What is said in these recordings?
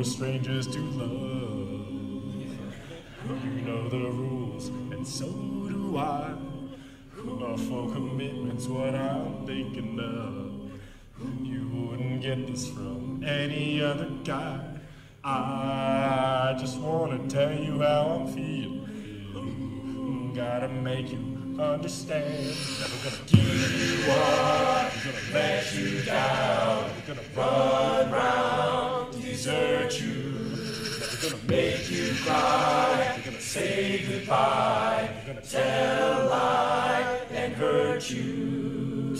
no strangers to love. You know the rules, and so do I. A full commitment's what I'm thinking of. You wouldn't get this from any other guy. I just wanna tell you how I'm feeling. Gotta make you understand. Never gonna give you up, gonna let you down. Never gonna run round, desert you. Never gonna make you cry. Never gonna say goodbye. Never gonna tell a lie and hurt you.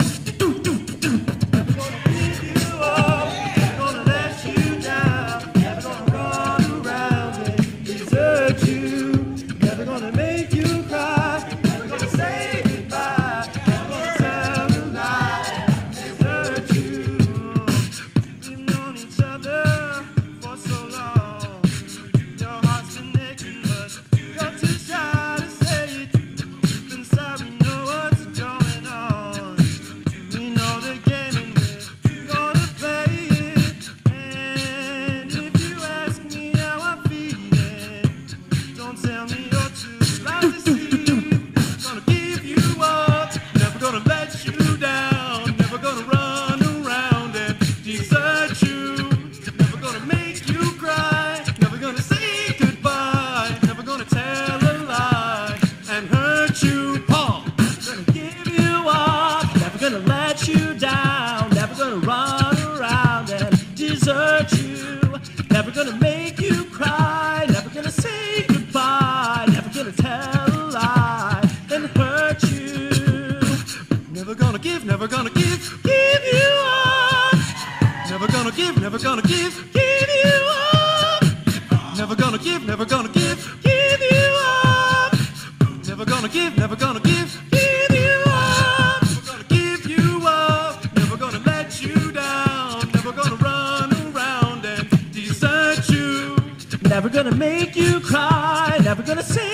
Never gonna give you up, never gonna let you down. Never gonna run around and desert you. Never gonna make you cry. Never gonna say goodbye. Never gonna tell a lie and hurt you. We've known each other for so long. Your heart's been aching, but you're too shy to say it. Deep inside we know what's going on. We know the game and we're gonna play it. And if you ask me how I'm feeling, don't tell me you're too blind to see. Gonna give you up, never gonna let you down. Never gonna run around and desert you. Never gonna make you cry. Never gonna say goodbye. Never gonna tell a lie and hurt you. Paul, gonna give you up. Never gonna let you down. Never gonna run around and desert you. Never gonna make you cry. Never gonna say goodbye. Never gonna tell a lie and hurt you. Never gonna give you up. Never gonna give you up. Never gonna give you up. Never gonna give you up. Never gonna give you up. Never gonna let you down. Never gonna run around and desert you. Never gonna make you cry. Never gonna say